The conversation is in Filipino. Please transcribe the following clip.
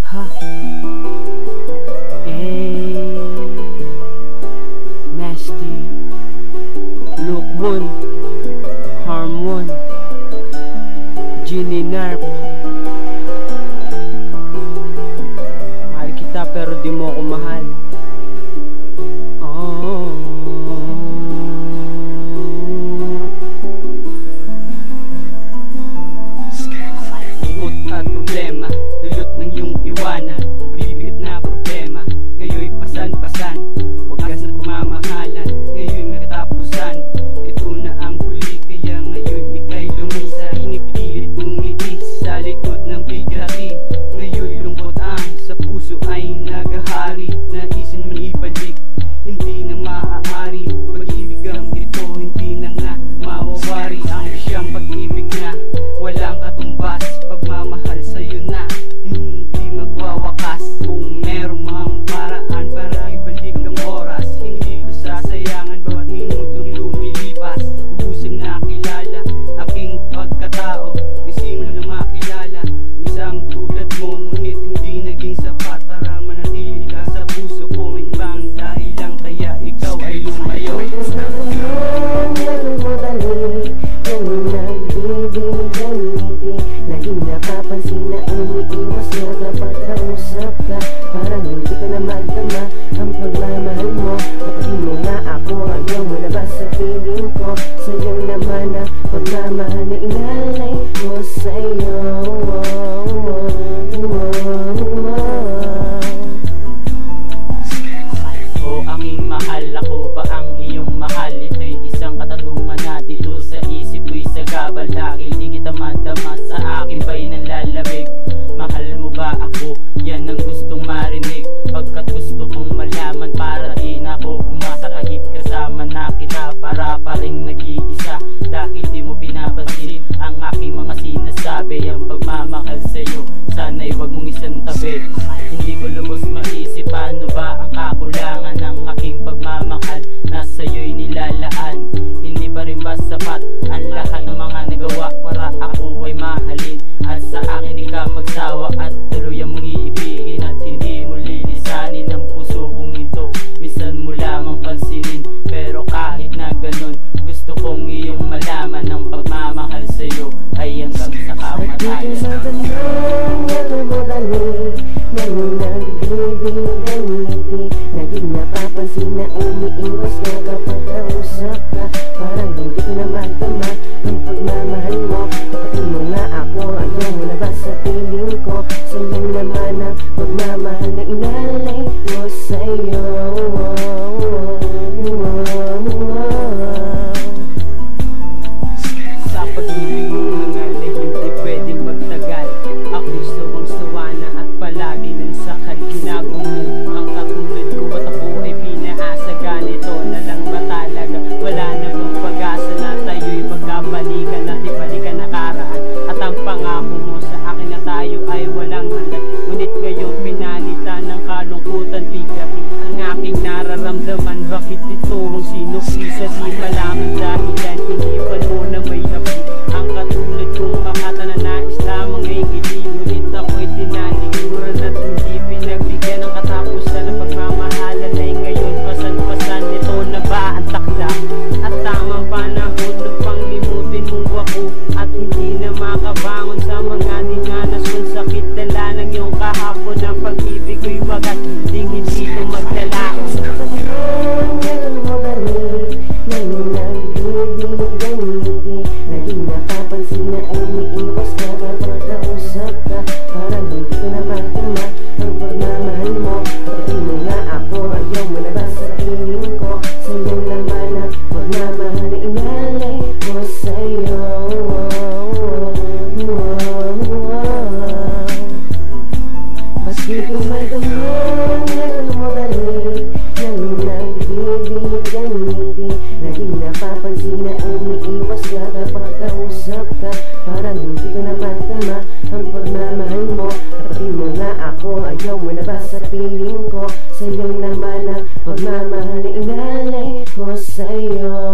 Ha. Hey. Nasty. Look one. Harm one. Ginny Narp. Mahal kita pero di mo ako mahal. At problema, dulot ng iyong iwanan. Mabibigat na problema, ngayon pasan-pasan. Huwag ka sa pamamahalan, ngayon may katapusan. Ito na ang huli, kaya ngayon ika'y lumisa. Inipilit mong ngiti sa likod ng bigati. Ngayon lungkot ang sa puso ay nagahari. Naisin man ibalik, hindi na maaari. Pag-ibig ang ito, hindi na nga mawawari. Ang siyang pag-ibig na walang katumbas. Pagmamahal sa'yo na hindi magwawakas. Kung meron mang paraan para ibalik ang oras, hindi ko sasayangan bawat minutong lumilipas. Lubusang nakilala aking pagkatao, isip mo na makilala ang isang tulad mo. Ngunit hindi naging sapat para manatili ka sa puso ko. May ibang dahilan kaya ikaw ay lumayo. Laging napapansin na umiiwas na kapag kausap ka. Parang hindi ko na magdama ang pagmamahal mo. Kapatid mo nga ako, ayaw mo na ba sa piling ko? Sayang naman na pagmamahal na inalay ko sa'yo. O aking mahal, ako ba ang iyong mahal? Ito'y isang katanungan na dito sa isip ko'y sagabal. Dahil di kita madama, sa akin ba'y nanlalamig? Mahal mo ba ako? Yan ang gustong marinig. Pagkat gusto kong malaman para di na ako umasa. Kahit kasama na kita, para pa rin nag-iisa. Dahil di mo pinapansin ang aking mga sinasabi. Ang pagmamahal sa'yo, sana'y wag mong isang tabi. Hindi ko lubos maisip paano ba ang kakulangan ng aking pagmamahal na sa'yo'y nilalaan. Hindi pa rin ba sapat ang lahat ng mga nagawa para ako ay mahalin? At sa akin di ka magsawa at tuluyan mong iibigin. At hindi mo lilisanin ang puso kong ito, minsan mo lamang pansinin. Pero kahit na ganun, gusto kong iyong malaman ang pagmamahal sa'yo ay hanggang sa kamatayan. Laging napapansin na umiiwas na kapag kausap ka. Parang hindi ko na magdama ang pagmamahal mo. Kapatid mo nga ako, ayaw mo na ba sa piling ko? Sayang naman ang pagmamahal na inalay ko sa'yo. Sa pag-ibig mong hangal ay hindi pwedeng magtagal. Ako'y sawang-sawa na at palagi nang sakal. Ginagawa mo ang katulad ko at ako ay pinaasa. Ganito na lang ba talaga? Wala na bang pag-asa na tayo'y magkabalikan at ibalikan nakaraan? At ang pangako mo sa akin na tayo ay walang hanggan. Ngunit ngayong pinalitan ng kalungkutan, bigabi ang aking nararamdaman. Bakit ito ang sinukisa? Di malaman dahilan, iniwan mo na may hapi. Ang katulad kong makatananais lamang ay ngiti. Ngunit ako'y tinalikuran at hindi pinagbigyan ng katapusan. Ang pagmamahalan ay ngayon pasan-pasan. Ito na ba ang takda? At tamang panahon upang limutin mong ako. At hindi na makabangon sa mga dinanas kong sakit. Dala ng iyong kahapon ang pag-ibig ko'y wagas. Hindi ko magdala. Laging napapansin na umiiwas na kapag kausap ka. Parang hindi ko na magdama ang pagmamahal mo. Kapatid mo nga ako, ayaw mo na ba sa piling ko? Sayang naman ang pagmamahal na inalay ko sa'yo. Mas di ko magdama ang madali nang nagbibigay ngiti. Laging napapansin na umiiwas ka kapag kausap ka. Parang hindi ko na magdama ang pagmamahal mo. Kapatid mo nga ako, ayaw mo na ba sa piling ko? Sayang naman ang pagmamahal na inalay ko sa'yo.